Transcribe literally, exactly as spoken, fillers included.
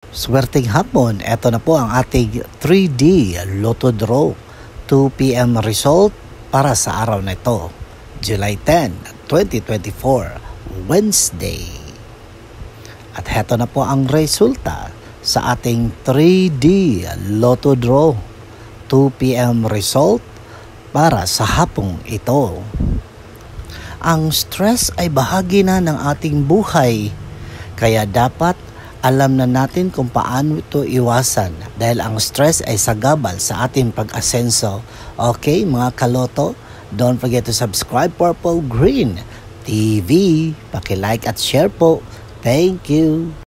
Swerteng hapon, eto na po ang ating three D Lotto Draw. two p m result para sa araw na ito, July tenth, twenty twenty-four, Wednesday. At heto na po ang resulta sa ating three D Lotto Draw. two p m result para sa hapong ito. Ang stress ay bahagi na ng ating buhay, kaya dapat alam na natin kung paano ito iwasan dahil ang stress ay sagabal sa ating pag-asenso. Okay, mga kaloto, don't forget to subscribe Purple Green T V. Paki-like at share po. Thank you.